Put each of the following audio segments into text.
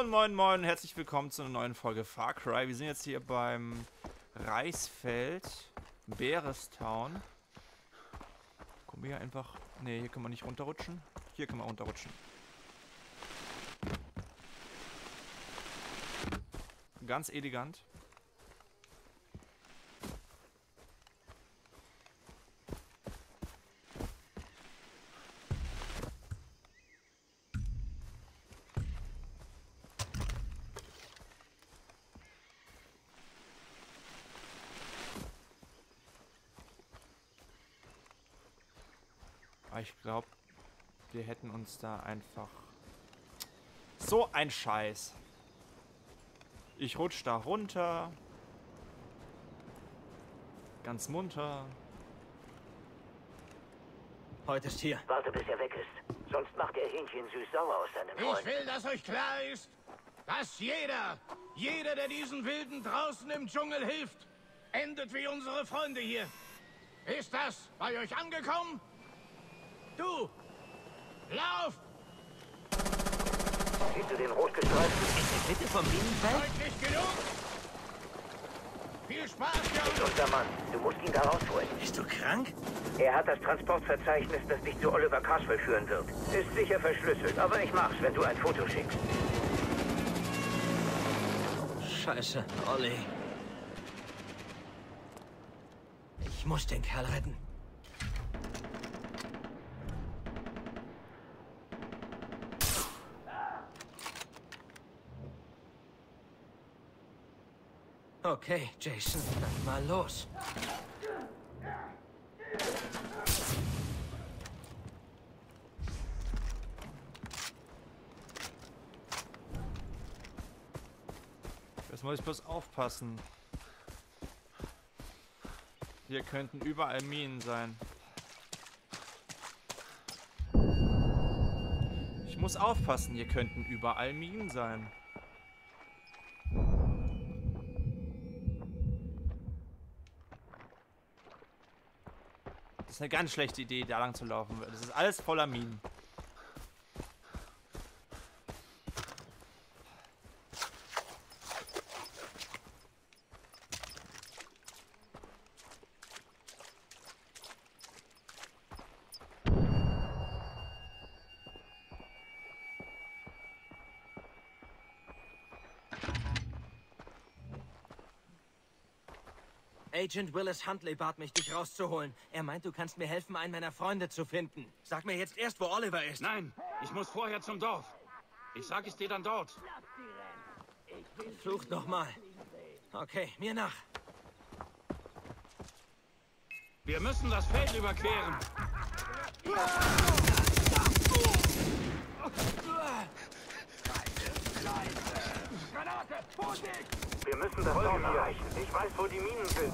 Moin Moin, herzlich willkommen zu einer neuen Folge Far Cry. Wir sind jetzt hier beim Reisfeld, Berestown. Kommen wir hier einfach... Ne, hier können wir nicht runterrutschen. Hier können wir runterrutschen. Ganz elegant. Ich glaube, wir hätten uns da einfach... So ein Scheiß. Ich rutsch da runter. Ganz munter. Heute ist hier. Warte, bis er weg ist. Sonst macht er Hähnchen süß-sauer aus seinen Ich Freunden. will, dass euch klar ist, dass jeder, der diesen Wilden draußen im Dschungel hilft, endet wie unsere Freunde hier. Ist das bei euch angekommen? Du! Lauf! Siehst du den rotgestreiften? Bitte vom Minenfeld? Deutlich genug! Viel Spaß, Ist Jungs! unser Mann. Du musst ihn da rausholen. Bist du krank? Er hat das Transportverzeichnis, das dich zu Oliver Carswell führen wird. Ist sicher verschlüsselt, aber ich mach's, wenn du ein Foto schickst. Scheiße, Olli. Ich muss den Kerl retten. Okay, Jason, dann mal los. Jetzt muss ich bloß aufpassen. Hier könnten überall Minen sein. Ich muss aufpassen, hier könnten überall Minen sein. Das ist eine ganz schlechte Idee, da lang zu laufen. Das ist alles voller Minen. Agent Willis Huntley bat mich, dich rauszuholen. Er meint, du kannst mir helfen, einen meiner Freunde zu finden. Sag mir jetzt erst, wo Oliver ist. Nein, ich muss vorher zum Dorf. Ich sag es dir dann dort. Flucht nochmal. Okay, mir nach. Wir müssen das Feld überqueren. Wir müssen das Dorf erreichen. Ich weiß, wo die Minen sind.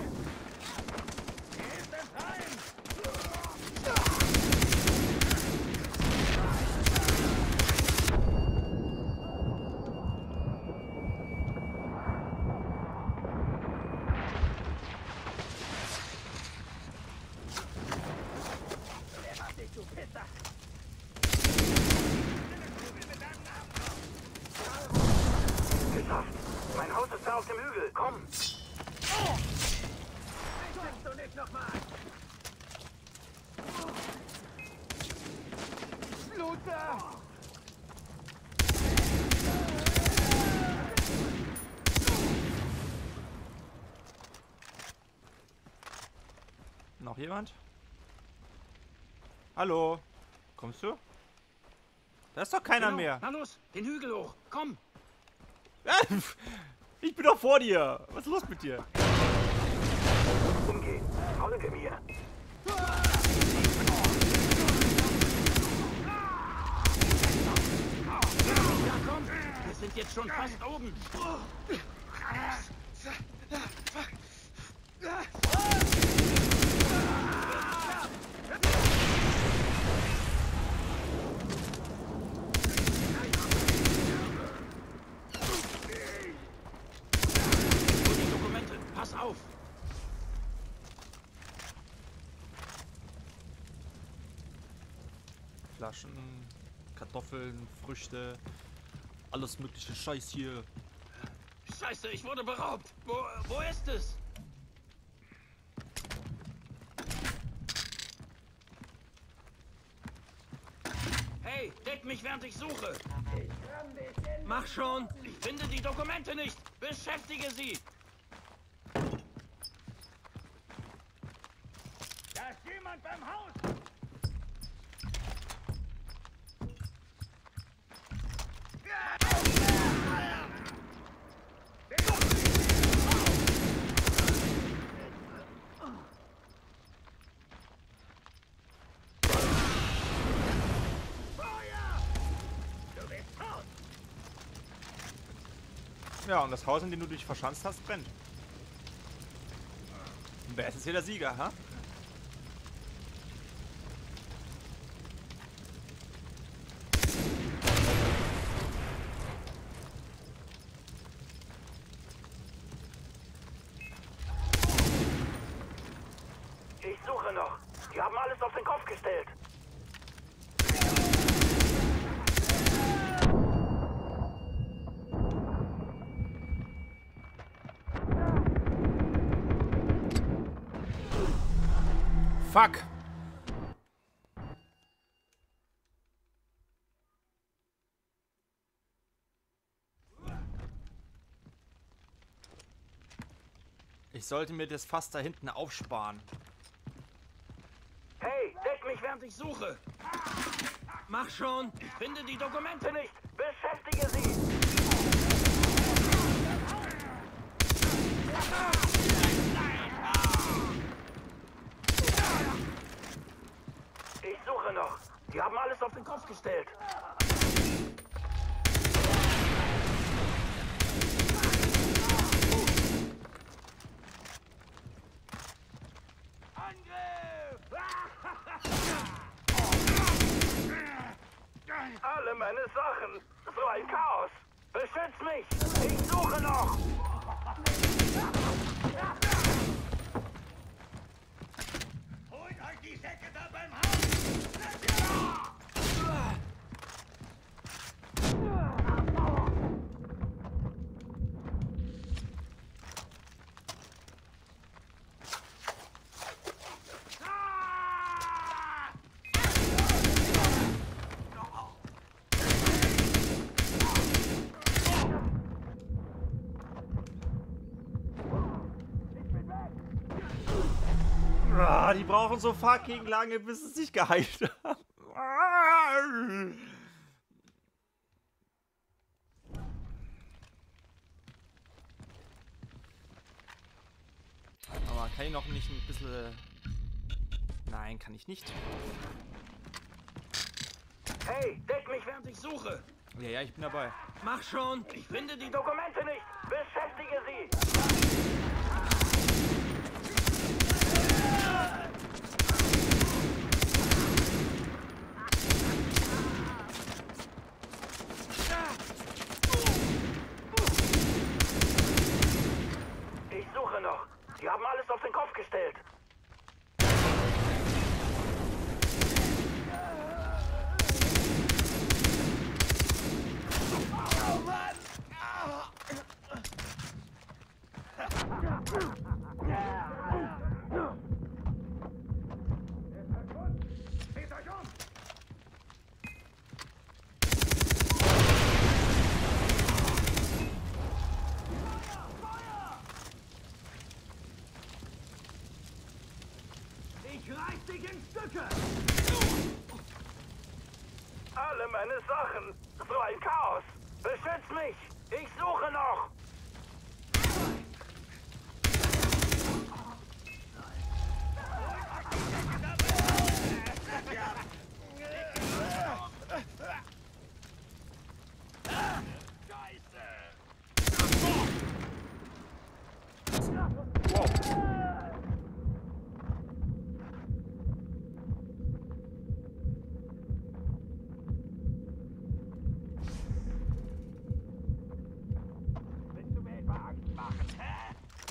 Geschafft. Mein Haus ist da auf dem Hügel. Komm. Du nicht nochmal! Luther! Noch jemand? Hallo? Kommst du? Da ist doch keiner Genau. mehr. Na los, den Hügel hoch. Komm. Ich bin doch vor dir. Was ist los mit dir? Umgehen. Folge mir. Ja, komm. Wir sind jetzt schon fast oben. Die Dokumente. Pass auf. Flaschen, Kartoffeln, Früchte. alles mögliche Scheiß hier. Scheiße, ich wurde beraubt. Wo ist es? Hey, deck mich, während ich suche. Mach schon! Ich finde die Dokumente nicht. Beschäftige sie. Da ist jemand beim Haus! Ja, und das Haus, in dem du dich verschanzt hast, brennt. Und wer ist jetzt hier der Sieger, ha? Ich suche noch. Die haben alles auf den Kopf gestellt. Fuck! Ich sollte mir das Fass da hinten aufsparen. Hey, deck mich, Während ich suche. Mach schon! Ich finde die Dokumente nicht. beschäftige sie! Ich suche noch. Die haben alles auf den Kopf gestellt. Alle meine Sachen. So ein Chaos. Beschütz mich. Ich suche noch. Holt euch die Säcke da beim Haus! Ah, die brauchen so fucking lange, bis sie sich geheilt haben. Aber kann ich noch nicht ein bisschen... Nein, kann ich nicht. Hey, deck mich, Während ich suche. Ja, ja, ich bin dabei. Mach schon! Ich finde die Dokumente nicht. Beschäftige sie. Ich suche noch. Die haben alles auf den Kopf gestellt. Seht euch um! Ich reiß dich in Stücke! Alle meine Sachen. So ein Chaos. Beschütz mich. Ich suche noch. Willst du mir etwa Angst machen, hä?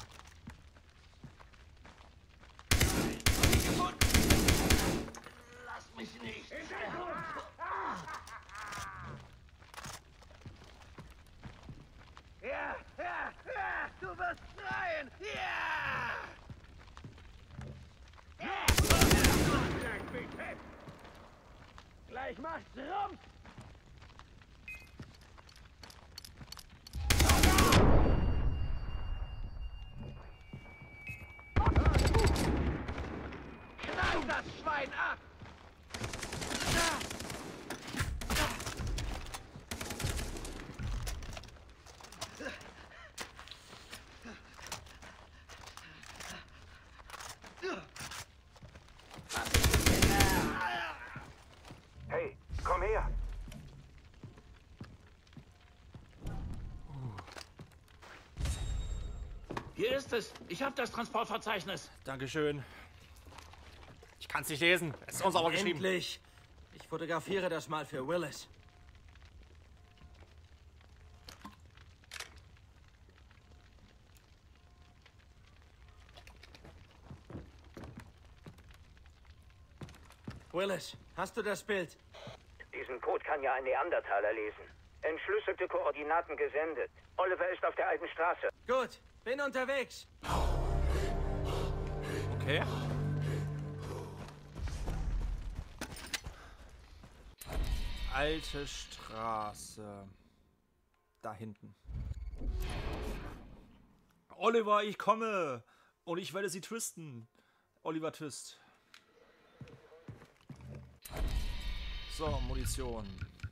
Lass mich nicht. Rum! Knall das Schwein ab! Hey, komm her! Hier ist es. Ich habe das Transportverzeichnis. Dankeschön. Ich kann's nicht lesen. Es ist uns aber geschrieben. Endlich! Ich fotografiere das mal für Willis. Willis, hast du das Bild? Diesen Code kann ja ein Neandertaler lesen. Entschlüsselte Koordinaten gesendet. Oliver ist auf der alten Straße. Gut, bin unterwegs. Okay. Alte Straße. Da hinten. Oliver, ich komme. Und ich werde sie twisten. Oliver Twist. So, Munition.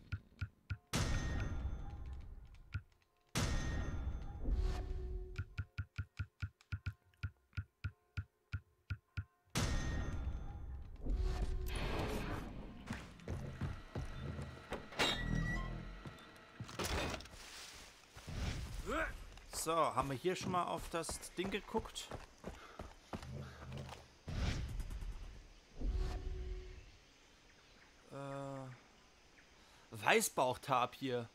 So, haben wir hier schon mal auf das Ding geguckt? Weißbauchtapir.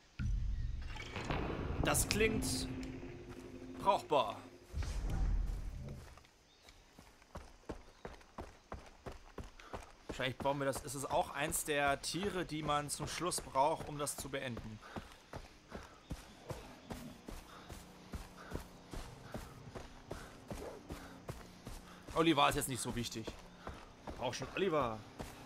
Das klingt brauchbar. Wahrscheinlich brauchen wir das. Ist es auch eins der Tiere, die man zum Schluss braucht, um das zu beenden? Oliver ist jetzt nicht so wichtig. Ich brauche schon Oliver.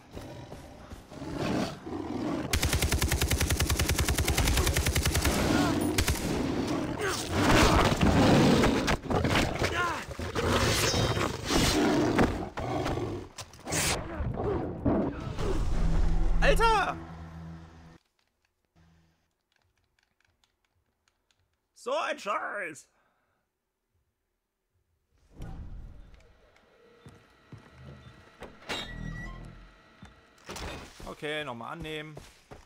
Alter! So ein Scheiß! Okay, nochmal annehmen.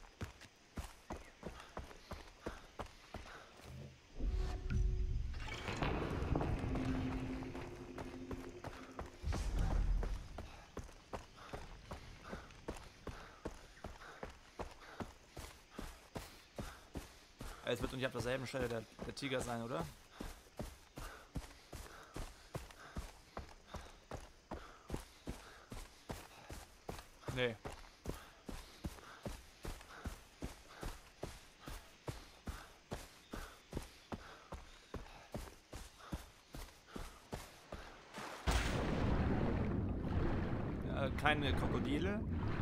Es wird nicht auf derselben Stelle der Tiger sein, oder? Nee. Keine Krokodile.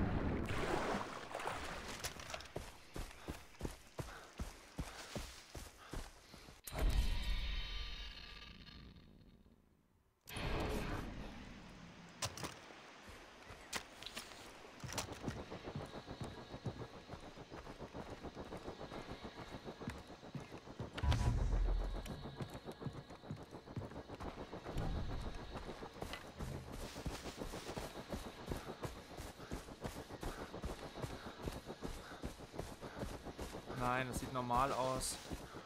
Nein, das sieht normal aus.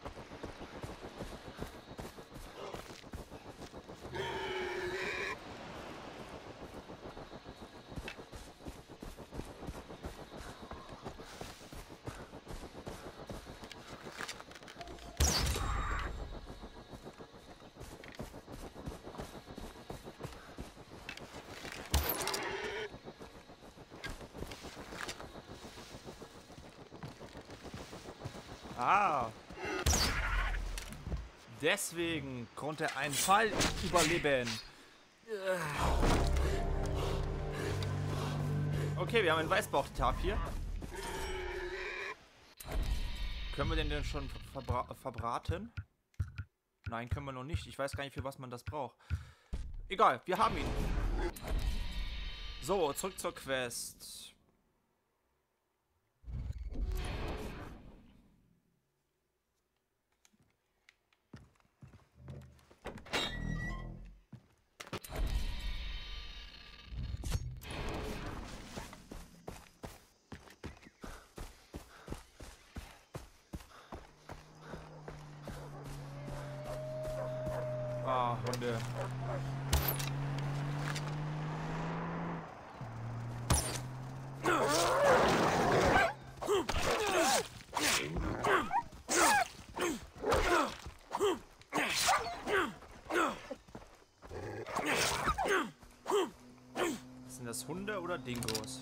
Ah. Deswegen konnte er einen Fall überleben. Okay, wir haben einen Weißbauchtapir. Können wir den denn schon verbraten? Nein, können wir noch nicht. Ich weiß gar nicht, für was man das braucht. Egal, wir haben ihn. So, zurück zur Quest. Ah, Hunde. Sind das Hunde oder Dingos?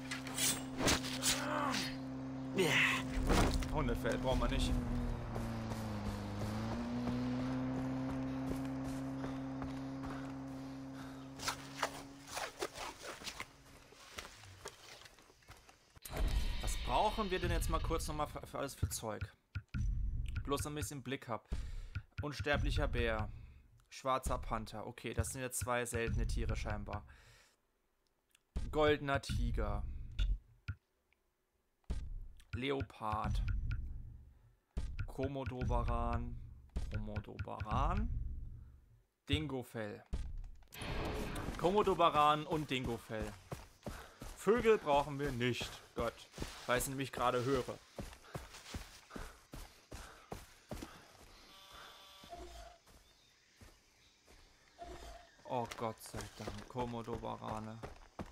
Hundefell brauchen wir nicht. Brauchen wir denn jetzt mal kurz nochmal für alles für Zeug? Bloß ein bisschen Blick hab. Unsterblicher Bär. Schwarzer Panther. Okay, das sind jetzt 2 seltene Tiere scheinbar. Goldener Tiger. Leopard. Komodowaran. Dingofell. Komodowaran und Dingofell. Vögel brauchen wir nicht. Gott, weil ich es nämlich gerade höre. Oh Gott sei Dank, Komodowarane.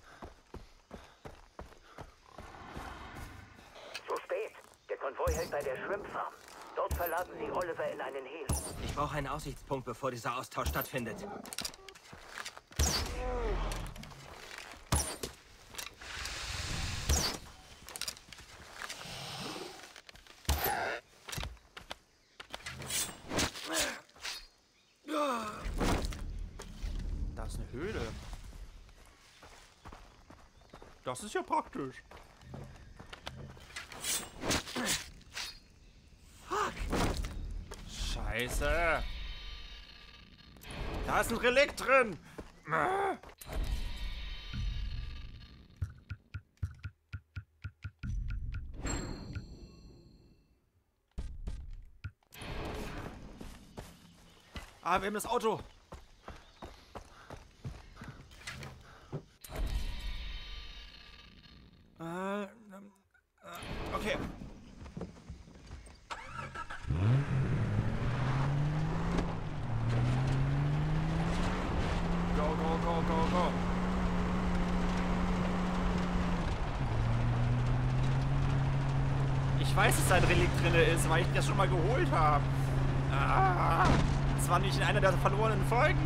Zu spät. Der Konvoi hält bei der Shrimp Farm. Dort verladen sie Oliver in einen Heli. Ich brauche einen Aussichtspunkt, bevor dieser Austausch stattfindet. Höhle. Das ist ja praktisch. Fuck. Scheiße. Da ist ein Relikt drin. Ah, wir haben das Auto. Okay. Go, go, go, go, go. Ich weiß, dass da ein Relikt drin ist, weil ich das schon mal geholt habe. Das war nicht in einer der verlorenen Folgen.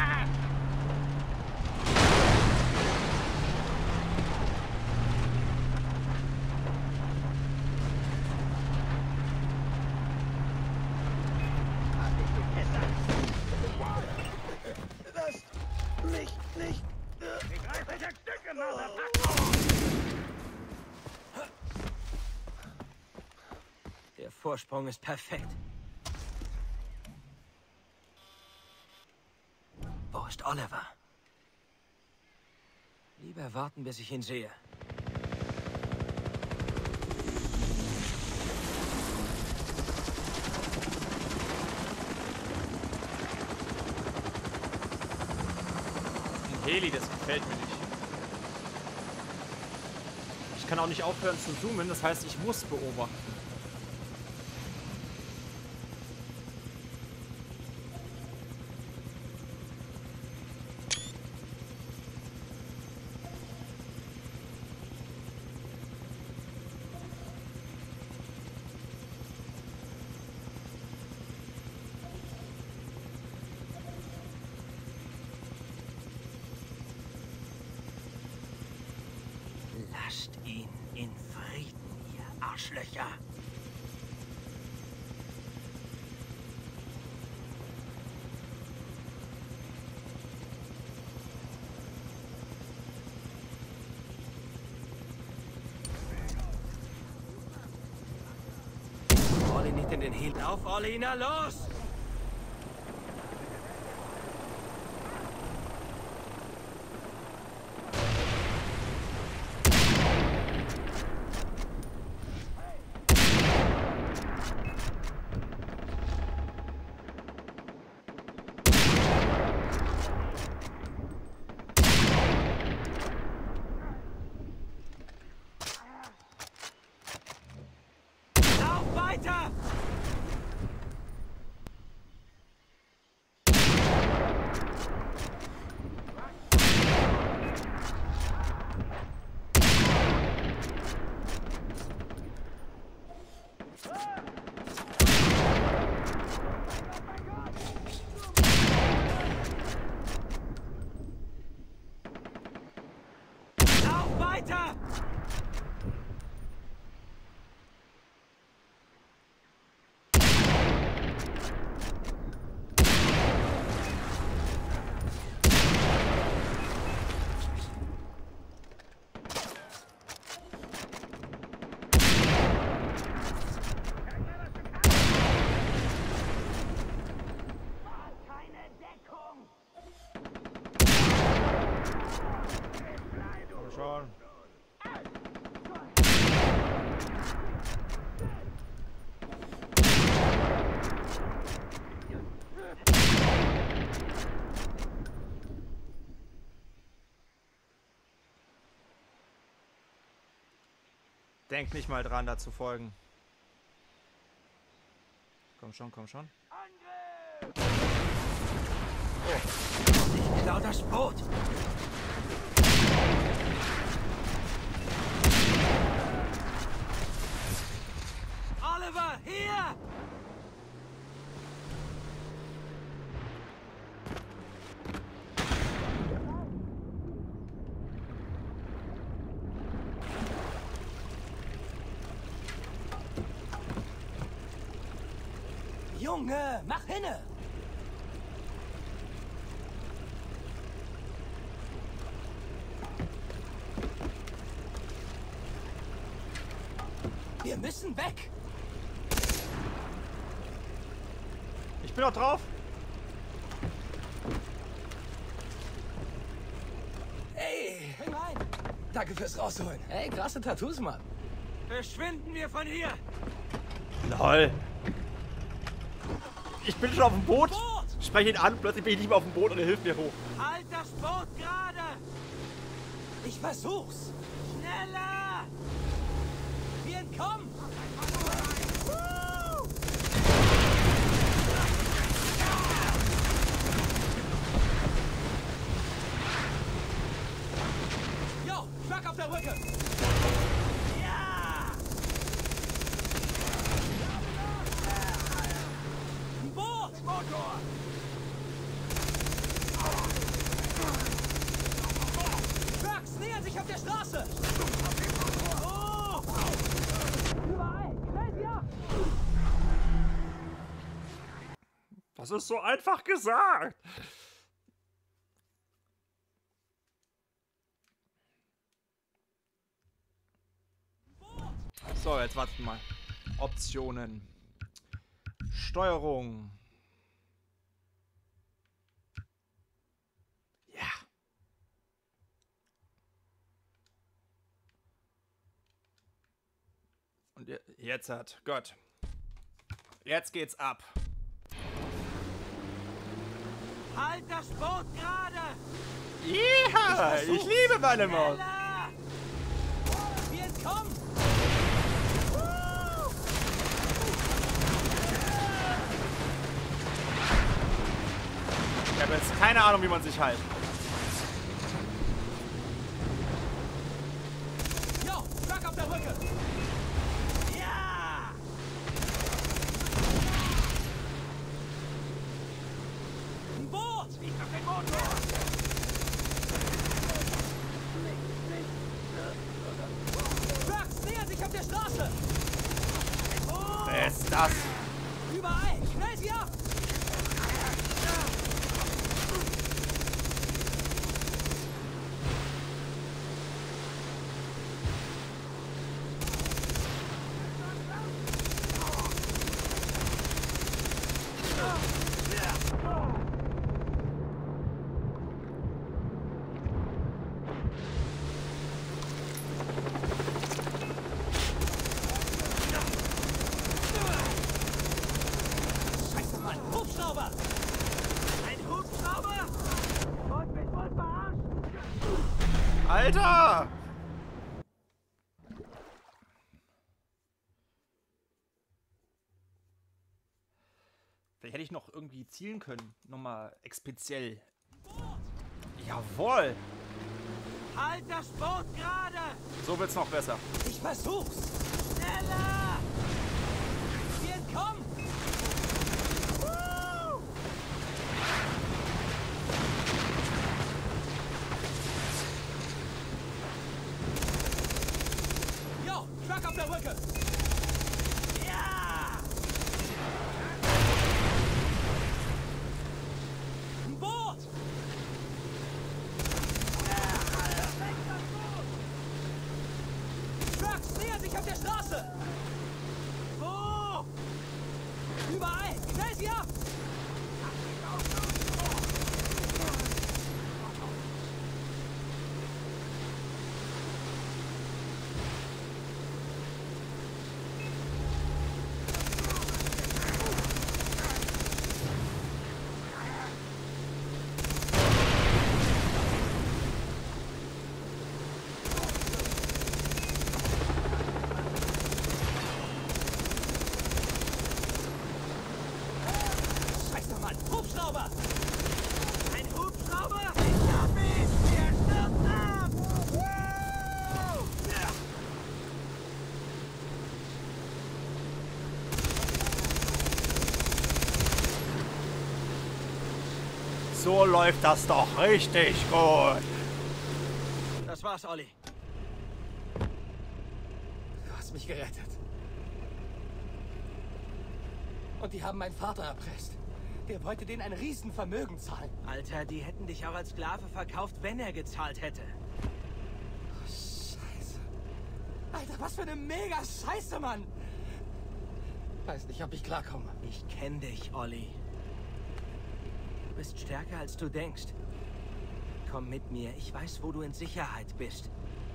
Der Vorsprung ist perfekt. Wo ist Oliver? Lieber warten, bis ich ihn sehe. Ein Heli, das gefällt mir nicht. Ich kann auch nicht aufhören zu zoomen, das heißt, ich muss beobachten. Lasst ihn in Frieden, ihr Arschlöcher. in den Heli. Auf, Olina, los! Weiter! Schon. Denk nicht mal dran, da zu folgen. Komm schon, komm schon. Ich klau das Boot! Oliver, hier! Junge, mach hinne! Wir müssen weg! Ich bin doch drauf! Hey! Bring rein! Danke fürs Rausholen. Hey, krasse Tattoos, Mann. Verschwinden wir von hier! Lol. Ich bin schon auf dem Boot. Boot! Spreche ihn an, plötzlich bin ich nicht mehr auf dem Boot und er hilft mir hoch. Halt das Boot gerade! Ich versuch's! Schneller! Wir entkommen! Jo, Truck auf der Brücke! Ja! Ein Boot! Motor! Trucks nähern sich auf der Straße! Oh! Überall! Schnell sie ab! Das ist so einfach gesagt. So, jetzt warten wir mal. Optionen. Steuerung. Ja. Und jetzt hat Gott. Jetzt geht's ab. Halt das Boot gerade! Ja, ich liebe meine Maus. Schneller! Wir entkommen! Ich habe jetzt keine Ahnung, wie man sich hält. Jo, Truck auf der Brücke! Ja! Ein Boot! Ich hab den Motor! Trucks nähern sich auf der Straße! Oh! Wer ist das? Überall! Schnell sie ab! Alter! Vielleicht hätte ich noch irgendwie zielen können. Nochmal speziell. Jawohl! Halt das Boot gerade! So wird's noch besser. Ich versuch's! Schneller! Wir entkommen! Woo! Yo, Truck auf der Brücke! Ja! Ein Boot! Trucks nähern sich auf der Straße! Wo? Überall! Knall sie ab! Scheiße, Mann! Hubschrauber! Ein Hubschrauber? Ich hab ihn! Der stürzt ab! Woo! Ja. So läuft das doch richtig gut. Das war's, Olli. Du hast mich gerettet. Und die haben meinen Vater erpresst. Der wollte denen ein Riesenvermögen zahlen. Alter, die hätten dich auch als Sklave verkauft, wenn er gezahlt hätte. Scheiße. Alter, was für eine mega Scheiße, Mann. Weiß nicht, ob ich klarkomme. Ich kenn dich, Olli. Du bist stärker, als du denkst. Komm mit mir, ich weiß, wo du in Sicherheit bist.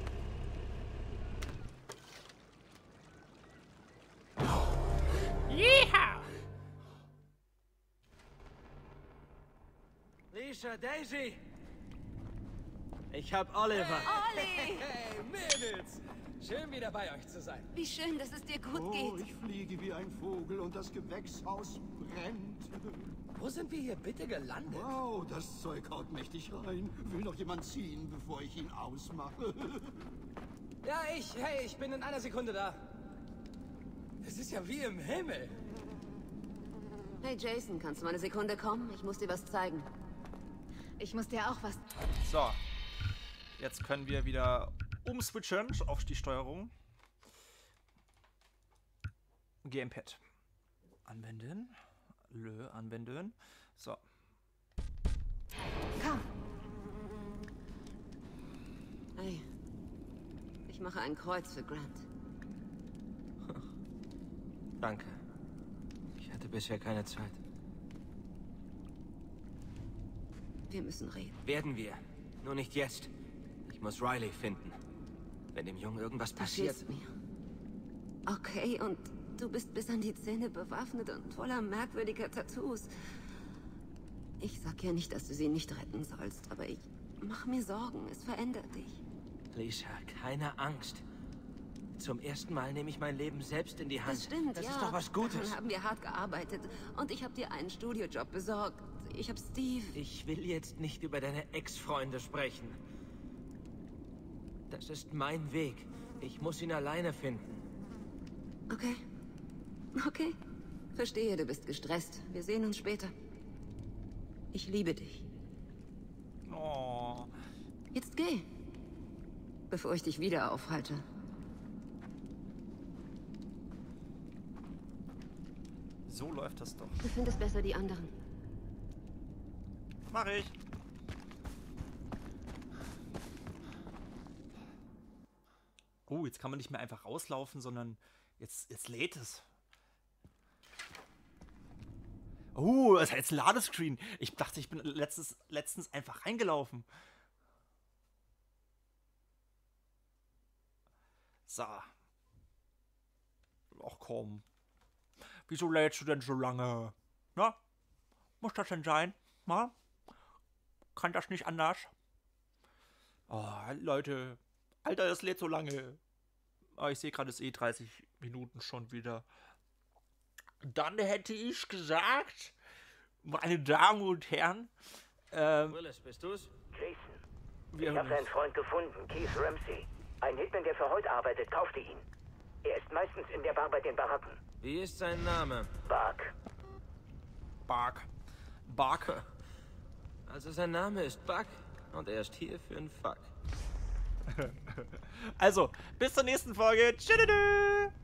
Lisa, Daisy! Ich hab Oliver. Olli! Hey, Mädels! Schön, wieder bei euch zu sein. Wie schön, dass es dir gut Oh, geht. ich fliege wie ein Vogel und das Gewächshaus brennt. Wo sind wir hier bitte gelandet? Wow, das Zeug haut mächtig rein. Will noch jemand ziehen, bevor ich ihn ausmache? Ja, Hey, ich bin in einer Sekunde da. Es ist ja wie im Himmel. Hey Jason, kannst du mal eine Sekunde kommen? Ich muss dir was zeigen. Ich muss dir auch was... So. Jetzt können wir wieder umswitchen auf die Steuerung. Gamepad. Anwenden. Anwenden. So. Komm. Hey. Ich mache ein Kreuz für Grant. Danke. Ich hatte bisher keine Zeit. Wir müssen reden. Werden wir. Nur nicht jetzt. Ich muss Riley finden. Wenn dem Jungen irgendwas Du passiert... hilfst mir. Okay, und du bist bis an die Zähne bewaffnet und voller merkwürdiger Tattoos. Ich sag ja nicht, dass du sie nicht retten sollst, aber ich mach mir Sorgen. Es verändert dich. Lisa, keine Angst. Zum ersten Mal nehme ich mein Leben selbst in die Hand. Das stimmt, Das ja. ist doch was Gutes. Daran haben wir hart gearbeitet. Und ich habe dir einen Studiojob besorgt. Ich habe Steve... Ich will jetzt nicht über deine Ex-Freunde sprechen. Das ist mein Weg. Ich muss ihn alleine finden. Okay. Okay. Verstehe, du bist gestresst. Wir sehen uns später. Ich liebe dich. Oh. Jetzt geh. Bevor ich dich wieder aufhalte. So läuft das doch. Du findest besser die anderen. Mach ich. Oh, jetzt kann man nicht mehr einfach rauslaufen, sondern jetzt lädt es. Oh, das ist jetzt ein Ladescreen. Ich dachte, ich bin letztens einfach reingelaufen. So. Ach komm. Wieso lädst du denn so lange? Na? Muss das denn sein? Na? Kann das nicht anders? Oh, Ja, Leute. Alter, das lädt so lange. Aber ich sehe gerade, es ist 30 Minuten schon wieder. Dann hätte ich gesagt, meine Damen und Herren, Willis, bist du's? Jason, ich habe einen Freund gefunden, Keith Ramsey. Ein Hitman, der für heute arbeitet, kaufte ihn. Er ist meistens in der Bar bei den Baracken. Wie ist sein Name? Buck. Buck. Also sein Name ist Buck und er ist hier für einen Fuck. Also, bis zur nächsten Folge. Tschüss.